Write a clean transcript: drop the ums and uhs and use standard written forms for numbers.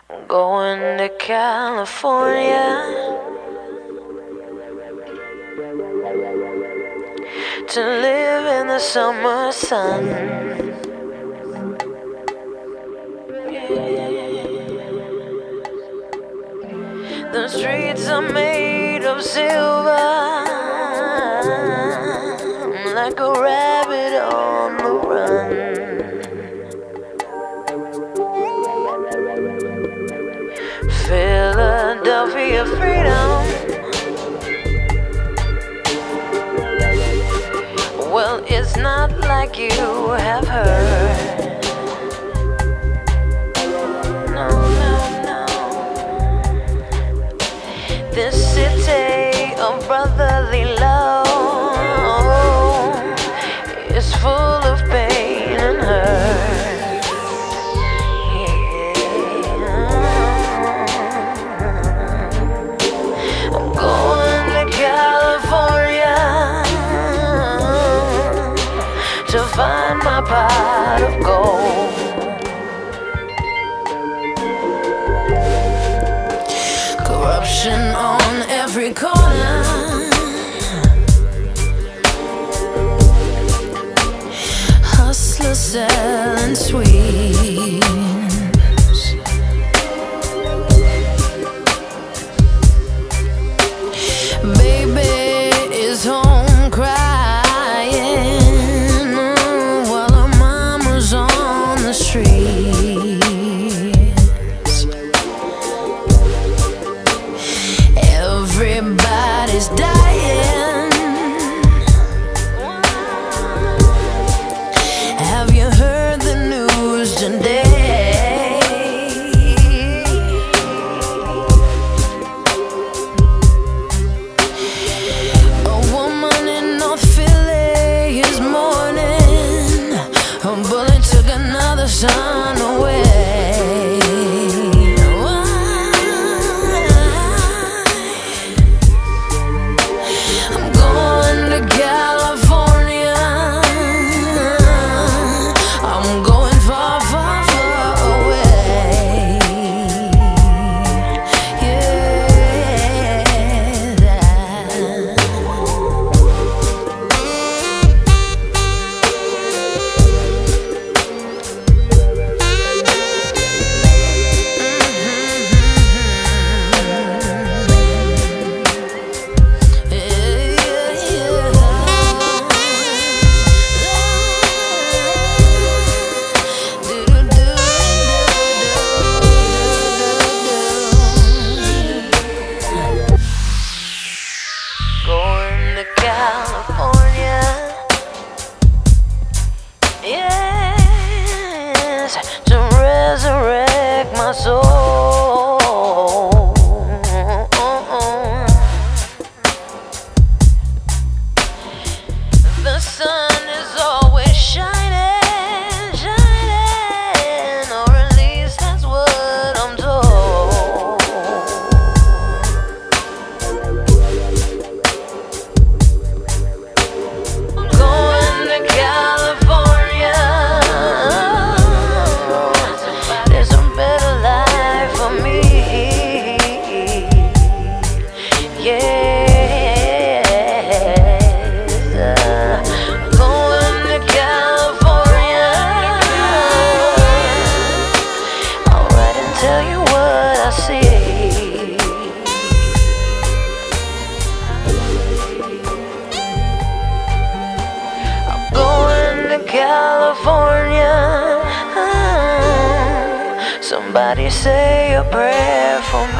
I'm going to California to live in the summer sun. The streets are made of silver, like a rabbit on the run. Philadelphia freedom. Well, it's not like you have heard. No, no, no. This city of brotherly love is full of pain and hurt. I'm going to California to find my pot of gold. Corruption on every corner, hustlers selling sweets. Baby is home crying while her mama's on the streets. Everybody's dying. Have you heard the news today? A woman in North Philly is mourning. A bullet took another son away. I'm going to California. I'm going far, far, far away. Going to California, yes, to resurrect my soul. The sun is always shining, shining, or at least that's what I'm told. Going to California, there's a better life for me. Yes, going to California. I'll write and tell you what I see. Going to California. Somebody say a prayer for me.